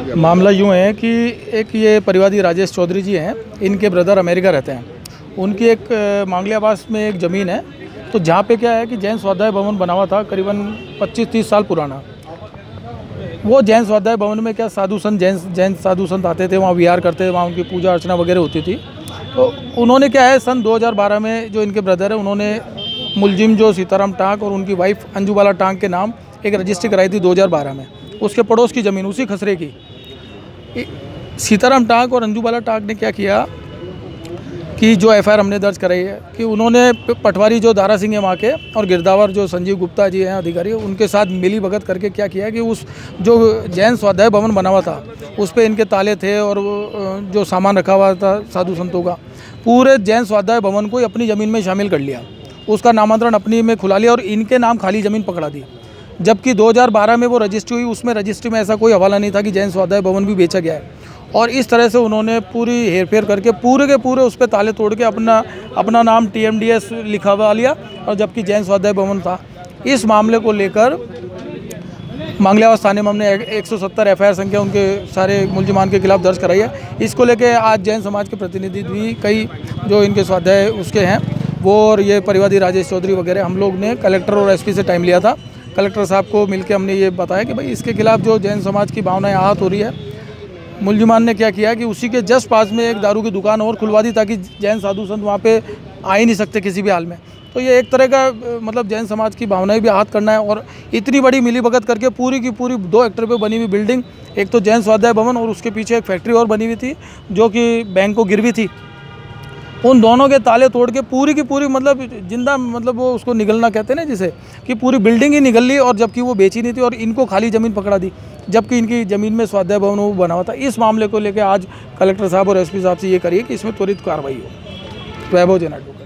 मामला यूँ है कि एक ये परिवादी राजेश चौधरी जी हैं, इनके ब्रदर अमेरिका रहते हैं। उनकी एक मांगली आवास में एक ज़मीन है, तो जहाँ पे क्या है कि जैन स्वाध्याय भवन बना हुआ था, करीबन 25-30 साल पुराना। वो जैन स्वाध्याय भवन में क्या साधु संत जैन साधु संत आते थे, वहाँ विहार करते थे, वहाँ उनकी पूजा अर्चना वगैरह होती थी। तो उन्होंने क्या है सन 2012 में जो इनके ब्रदर है, उन्होंने मुलजिम जो सीताराम टांक और उनकी वाइफ अंजुबाला टांक के नाम एक रजिस्ट्री कराई थी 2012 में। उसके पड़ोस की ज़मीन उसी खसरे की। सीताराम टांक और अंजुबाला टांक ने क्या किया कि जो एफआईआर हमने दर्ज कराई है कि उन्होंने पटवारी जो दारा सिंह है वहाँ के और गिरदावर जो संजीव गुप्ता जी हैं अधिकारी, उनके साथ मिली भगत करके क्या किया कि उस जो जैन स्वाध्याय भवन बना हुआ था उस पर इनके ताले थे और जो सामान रखा हुआ था साधु संतों का, पूरे जैन स्वाध्याय भवन को अपनी ज़मीन में शामिल कर लिया। उसका नामांतरण अपनी में खुला लिया और इनके नाम खाली ज़मीन पकड़ा दी। जबकि 2012 में वो रजिस्ट्री हुई, उसमें रजिस्ट्री में ऐसा कोई हवाला नहीं था कि जैन स्वाध्याय भवन भी बेचा गया है। और इस तरह से उन्होंने पूरी हेरफेर करके पूरे के पूरे उस पर ताले तोड़ के अपना नाम TMDS लिखा हुआ लिया, और जबकि जैन स्वाध्याय भवन था। इस मामले को लेकर मांगली आवास थाने में हमने 170 एफआईआर संख्या उनके सारे मुलजिमान के खिलाफ दर्ज कराई है। इसको लेकर आज जैन समाज के प्रतिनिधि भी कई जो इनके स्वाध्याय उसके हैं वो और ये परिवादी राजेश चौधरी वगैरह, हम लोग ने कलेक्टर और SP से टाइम लिया था। कलेक्टर साहब को मिलकर हमने ये बताया कि भाई इसके खिलाफ जो जैन समाज की भावनाएं आहत हो रही है। मुलजिमान ने क्या किया कि उसी के जस्ट पास में एक दारू की दुकान और खुलवा दी ताकि जैन साधु संत वहाँ पे आ ही नहीं सकते किसी भी हाल में। तो ये एक तरह का मतलब जैन समाज की भावनाएं भी आहत करना है। और इतनी बड़ी मिलीभगत करके पूरी की पूरी 2 हेक्टेयर पे बनी हुई बिल्डिंग, एक तो जैन स्वाध्याय भवन और उसके पीछे एक फैक्ट्री और बनी हुई थी जो कि बैंक को गिरवी थी, उन दोनों के ताले तोड़ के पूरी की पूरी मतलब जिंदा मतलब वो उसको निगलना कहते हैं ना, जिसे कि पूरी बिल्डिंग ही निगल ली। और जबकि वो बेची नहीं थी और इनको खाली ज़मीन पकड़ा दी, जबकि इनकी ज़मीन में स्वाध्याय भवन वो बना हुआ था। इस मामले को लेकर आज कलेक्टर साहब और SP साहब से ये करिए कि इसमें त्वरित कार्रवाई हो। वैभव जेना।